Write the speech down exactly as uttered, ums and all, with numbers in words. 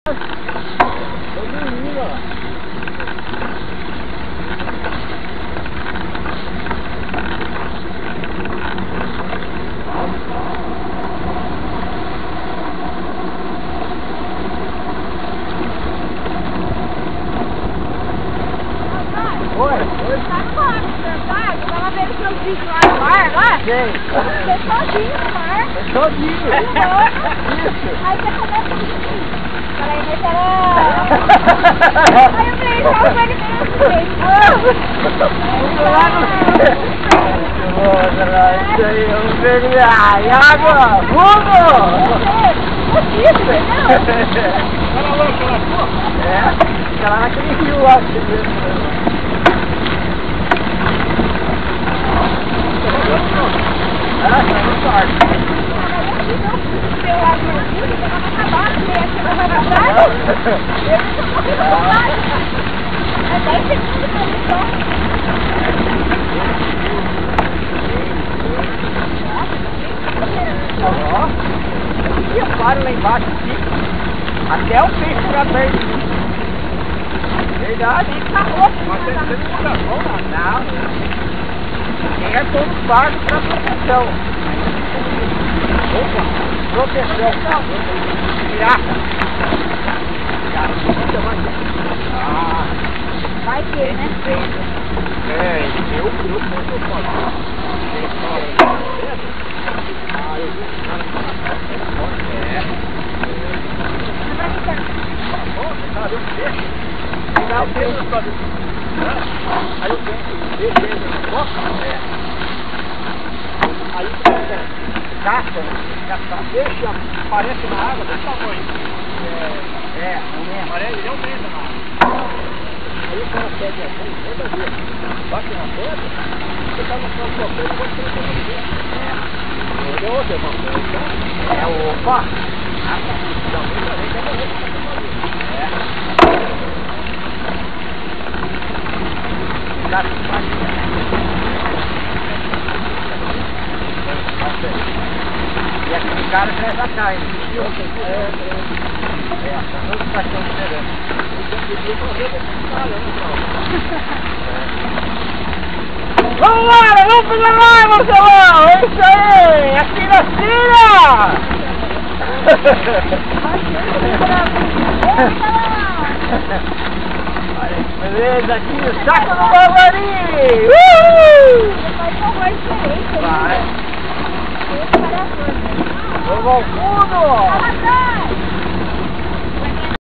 Quem? Você sozinho no mar. Sozinho. Isso. Aí você começa a dizer. Falei, mas era... Aí eu falei, não, eu falei mesmo. Lá no... Isso aí, vamos ver. Ai, água! Fumo! Isso, não? Ela lá, aquela rua? É, fica lá naquele rio lá. Ah, tá no sorte. Ó, e eu paro lá embaixo aqui, até o peixe ficar perto de mim. Verdade, hein? Tá rouco. Mas você não tá bom, não. Quem é todo pago pra proteção. Opa, proteção. Pirata. Ah, Vai ter, né? é, eu, eu, eu, eu posso. Ah, eu vi. É. Tá vendo o peixe? Dá o peixe pra ver. Aí eu tenho que ver ele na boca. É. Aí você caça, caça peixe, aparece na água desse tamanho. É, é, não é? Aparece, ele é um metro na água. Aí o cara pede a mão, toda vez, bate na pedra, você tá no seu papel e você não tem que ver. É. Ele é outro, irmão. É, opa! Ah, então, muita gente é morrer pra fazer. É. Cara, que faz. E aquele cara cresce a carne. É, é. É, tá todo cachorro diferente. Vamos lá, vamos pegar lá, Marcelão! É isso aí! Aqui na Síria! Beleza, aqui o saco do Bavari! Uhul! Vai! Vamos ao fundo!